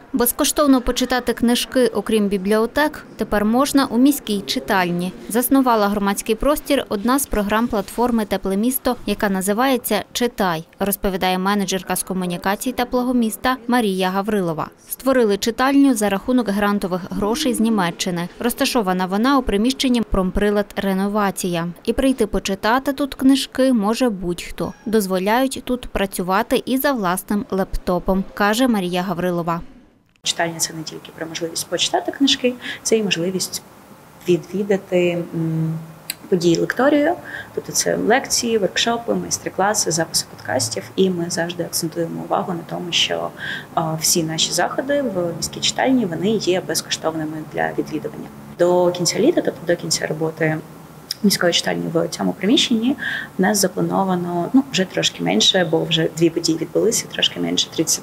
Безкоштовно почитати книжки, окрім бібліотек, тепер можна у міській читальні. Заснувала громадський простір одна з програм платформи «Тепле місто», яка називається «Читай», розповідає менеджерка з комунікацій теплого міста Марія Гаврилова. Створили читальню за рахунок грантових грошей з Німеччини. Розташована вона у приміщенні «Промприлад Реновація». І прийти почитати тут книжки може будь-хто. Дозволяють тут працювати і за власним лептопом, каже Марія Гаврилова. Читальня – це не тільки про можливість почитати книжки, це і можливість відвідати події лекторію, тобто це лекції, воркшопи, майстер-класи, записи подкастів. І ми завжди акцентуємо увагу на тому, що всі наші заходи в міській читальні вони є безкоштовними для відвідування. До кінця літа, тобто до кінця роботи міської читальні в цьому приміщенні, в нас заплановано вже трошки менше, бо вже 2 події відбулися, трошки менше 30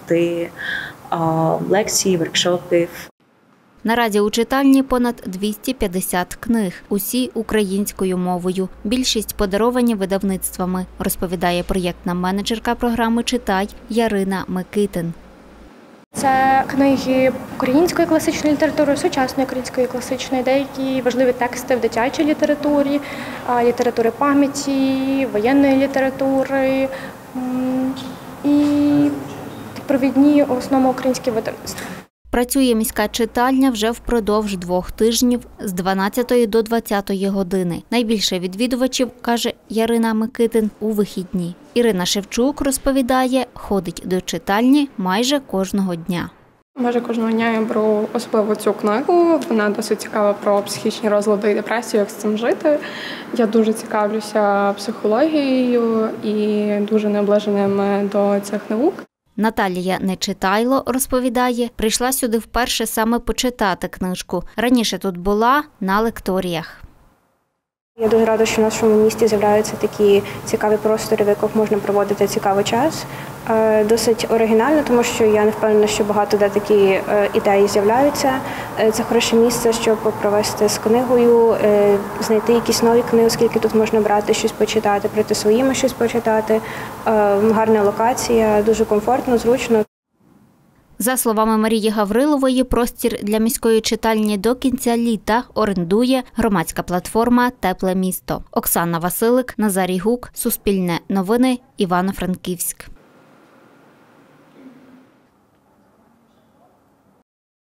лекцій, воркшопів. Наразі у читальні понад 250 книг, усі українською мовою. Більшість подаровані видавництвами, розповідає проєктна менеджерка програми «Читай» Ярина Микитин. Це книги української класичної літератури, сучасної української класичної, деякі важливі тексти в дитячій літературі, літератури пам'яті, воєнної літератури і провідні в основному українські видавництва. Працює міська читальня вже впродовж 2 тижнів з 12 до 20 години. Найбільше відвідувачів, каже Ярина Микитин, у вихідні. Ірина Шевчук розповідає, ходить до читальні майже кожного дня. Майже кожного дня я беру особливо цю книгу. Вона досить цікава про психічні розлади і депресію, як з цим жити. Я дуже цікавлюся психологією і дуже наближеним до цих наук. Наталія Нечитайло розповідає, прийшла сюди вперше саме почитати книжку. Раніше тут була на лекторіях. Я дуже рада, що в нашому місті з'являються такі цікаві простори, в яких можна проводити цікавий час. Досить оригінально, тому що я не впевнена, що багато де такі ідеї з'являються. Це хороше місце, щоб провести з книгою, знайти якісь нові книги, оскільки тут можна брати щось почитати, прийти своїми щось почитати. Гарна локація, дуже комфортно, зручно. За словами Марії Гаврилової, простір для міської читальні до кінця літа орендує громадська платформа «Тепле місто». Оксана Василик, Назарій Гук, Суспільне новини, Івано-Франківськ.